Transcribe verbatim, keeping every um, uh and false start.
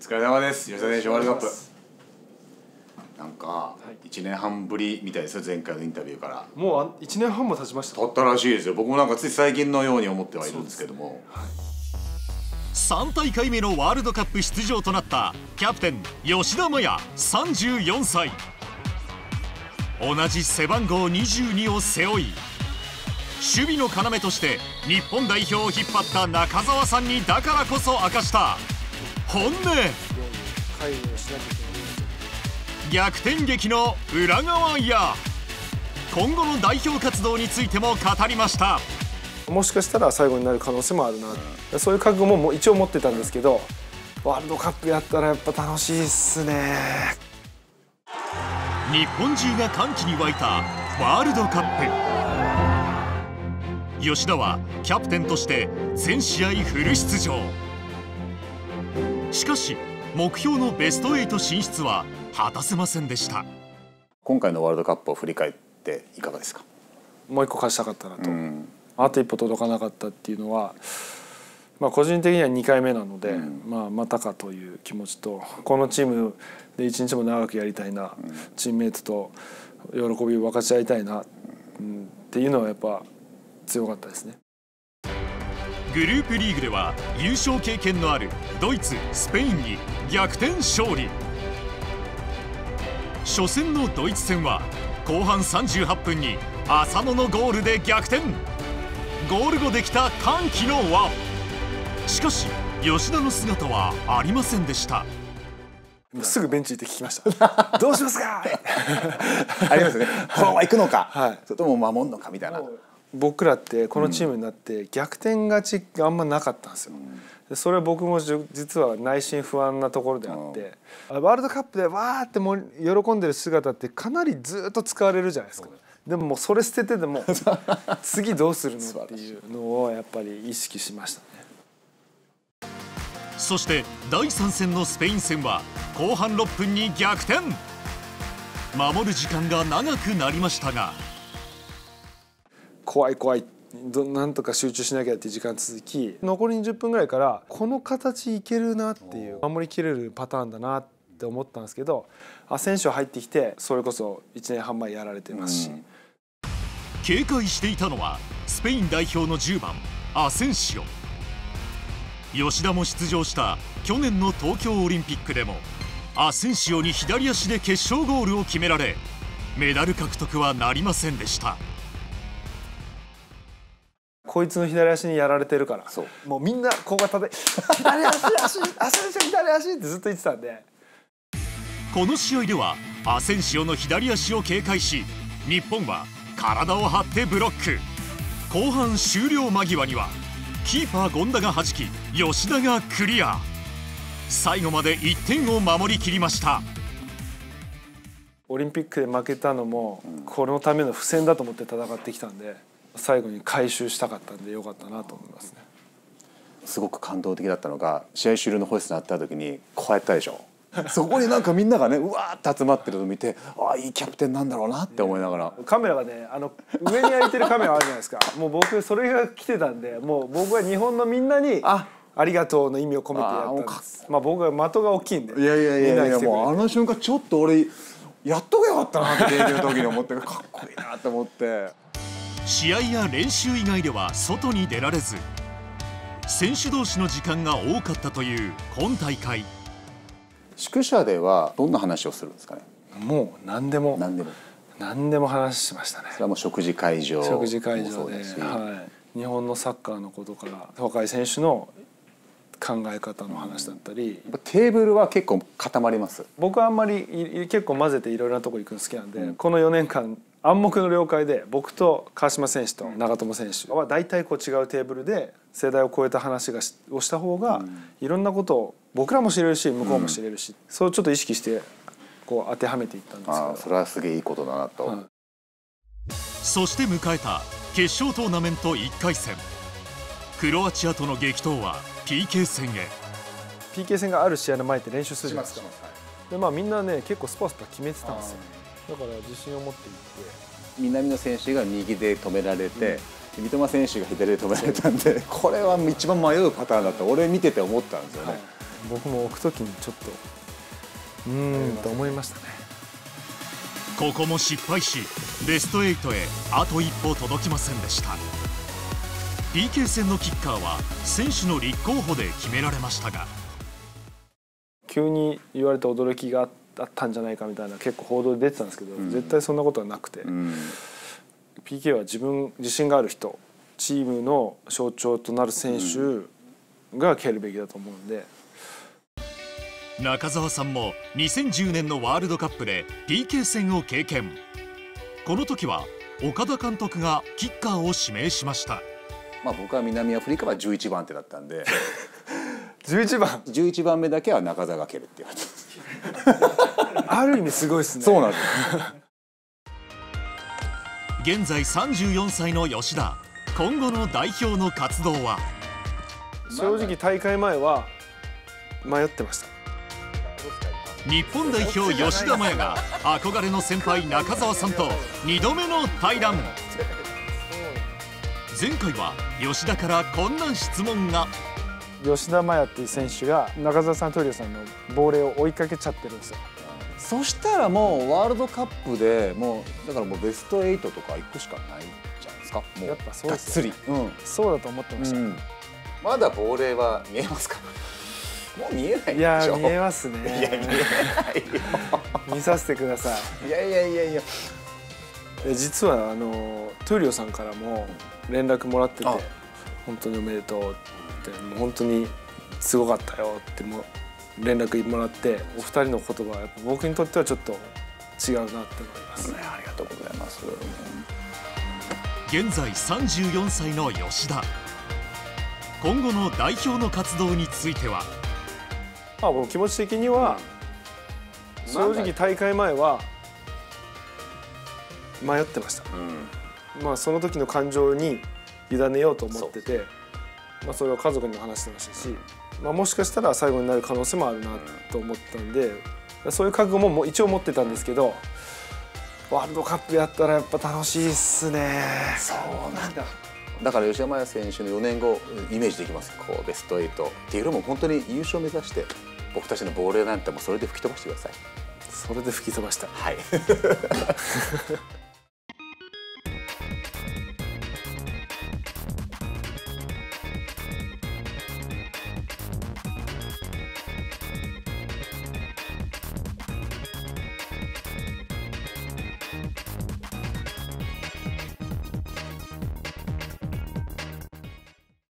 お疲れ様です。吉田選手ワールドカップ。なんかいちねんはんぶりみたいですよ、前回のインタビューから。 もういちねんはんも経ちました。 経ったらしいですよ。僕もなんかつい最近のように思ってはいるんですけども、ね、はい、 さん大会目のワールドカップ出場となったキャプテン吉田麻也さんじゅうよんさい。同じ背番号にじゅうにを背負い、守備の要として日本代表を引っ張った中澤さんにだからこそ明かした本音。逆転劇の裏側や今後の代表活動についても語りました。 もしかしたら最後になる可能性もあるな、うん、そういう覚悟も一応持ってたんですけど、ワールドカップやったらやっぱ楽しいっすね。 日本中が歓喜に沸いたワールドカップ。吉田はキャプテンとして全試合フル出場。しかし目標のベストはち進出は果たせませんでした。 今回のワールドカップを振り返っていかがですか？ もう一個勝ちたかったなと、うん、あと一歩届かなかったっていうのは、まあ、個人的にはにかいめなので、うん、まあ、またかという気持ちと、このチームで一日も長くやりたいな、うん、チームメイトと喜びを分かち合いたいな、うん、っていうのはやっぱ強かったですね。 グループリーグでは優勝経験のあるドイツ、スペインに逆転勝利。初戦のドイツ戦は後半さんじゅうはっぷんに浅野のゴールで逆転。ゴール後できた歓喜の輪。しかし吉田の姿はありませんでした。 すぐベンチ行って聞きましたどうしますかありますね。このまま行くのか、 はい、 それとも守るのかみたいな。 僕らってこのチームになって逆転勝ちがあんまなかったんですよ。でそれは僕も実は内心不安なところであって、ワールドカップでわーっても喜んでる姿ってかなりずっと使われるじゃないですか。でももうそれ捨ててでも次どうするのっていうのをやっぱり意識しましたね。 そしてだいさん戦のスペイン戦は後半ろっぷんに逆転。守る時間が長くなりましたが、 怖い怖い、なんとか集中しなきゃっていう時間続き、残りにじゅっぷんぐらいからこの形いけるなっていう、守りきれるパターンだなって思ったんですけど、アセンシオ入ってきてそれこそいちねんはんまえやられてますし、うん、 警戒していたのはスペイン代表のじゅうばんアセンシオ。吉田も出場した去年の東京オリンピックでもアセンシオに左足で決勝ゴールを決められ、メダル獲得はなりませんでした。 こいつの左足にやられてるから、もうみんなここが立て左足足アセンシオ左足ってずっと言ってたんで。 この試合ではアセンシオの左足を警戒し、日本は体を張ってブロック。後半終了間際にはキーパー権田が弾き、吉田がクリア。最後までいってんを守りきりました。 オリンピックで負けたのもこのための不戦だと思って戦ってきたんで、最後に回収したかったんでよかったなと思いますね。 すごく感動的だったのが、試合終了のホイッスルになった時にこうやったでしょそこになんかみんながねうわーって集まってるのを見て、ああいいキャプテンなんだろうなって思いながら、 カメラがね、あの上に開いてるカメラあるじゃないですかもう僕それが来てたんで、もう僕は日本のみんなにあありがとうの意味を込めてやったんです。まあ僕は的が大きいんで。 いやいやいやいや、もうあの瞬間ちょっと俺やっとけよかったなって現役の時に思って、かっこいいなと思って。 試合や練習以外では外に出られず、選手同士の時間が多かったという今大会。 宿舎ではどんな話をするんですかね？ もう何でも何でも何でも話しましたね。 それはもう食事会場、 食事会場で、はい、日本のサッカーのことから若い選手の考え方の話だったり、 うん、テーブルは結構固まります。 僕はあんまり結構混ぜていろいろなとこ行くの好きなんで、うん、このよねんかん暗黙の了解で僕と川島選手と長友選手は大体こう違うテーブルで世代を超えた話がしをした方が、いろんなことを僕らも知れるし向こうも知れるし、うん、そうちょっと意識してこう当てはめていったんですけど、 あそれはすげえいいことだなと、はい、 そして迎えた決勝トーナメントいっかい戦。クロアチアとの激闘は ピーケー 戦へ。 ピーケー 戦がある試合の前って練習するじゃないですか。で、まあ、みんなね結構スパスパ決めてたんですよ。だから自信を持っていって、 南野選手が右で止められて、うん、三笘選手が左で止められたんで、これは一番迷うパターンだと俺見てて思ったんですよね。はい、 僕も置く時にちょっとうーんと思いましたね。 ここも失敗しベストエイトへあと一歩届きませんでした。 ピーケー 戦のキッカーは選手の立候補で決められましたが、 急に言われて驚きがあったんじゃないかみたいな結構報道で出てたんですけど、うん、絶対そんなことはなくて、うん、ピーケー は自分自信がある人、チームの象徴となる選手が蹴るべきだと思うんで。 中澤さんもにせんじゅうねんのワールドカップで ピーケー 戦を経験。この時は岡田監督がキッカーを指名しました。 まあ僕は南アフリカはじゅういちばん手だったんでじゅういちばんじゅういちばんめだけは中澤が蹴るって言われたある意味すごいですね。 そうなんです現在さんじゅうよんさいの吉田、今後の代表の活動は。 正直大会前は迷ってました。 日本代表吉田麻也が憧れの先輩中澤さんとにどめの対談。前回は吉田からこんな質問が。 吉田麻也っていう選手が中澤さん、闘莉王さんのボールを追いかけちゃってるんですよ。 そしたらもうワールドカップでもうだからもうベストエイトとか行くしかないじゃないですか。もうやっぱそうですよね。 がっつり、うん、 そうだと思ってました、うん、 まだ亡霊は見えますか？もう見えないでしょ。 いや見えますね。 いや見えないよ見させてください。いやいやいやいや実はあの闘莉王さんからも連絡もらってて、本当におめでとうって、もう本当にすごかったよっても連絡もらって、お二人の言葉はやっぱ僕にとってはちょっと違うなって思います、 ね、ありがとうございます。 現在さんじゅうよんさいの吉田、今後の代表の活動については。 まあ僕気持ち的には正直大会前は迷ってました、うん、まあその時の感情に委ねようと思ってて、まあそれを家族にも話してましたし、まあもしかしたら最後になる可能性もあるなと思ったんで、そういう覚悟も一応持ってたんですけど、ワールドカップやったらやっぱ楽しいっすね。 そうなんだ。だから吉田麻也選手のよねんごイメージできます。こうベストエイトっていうのも本当に優勝を目指して僕たちの亡霊なんてもそれで吹き飛ばしてください。 それで吹き飛ばした。 はい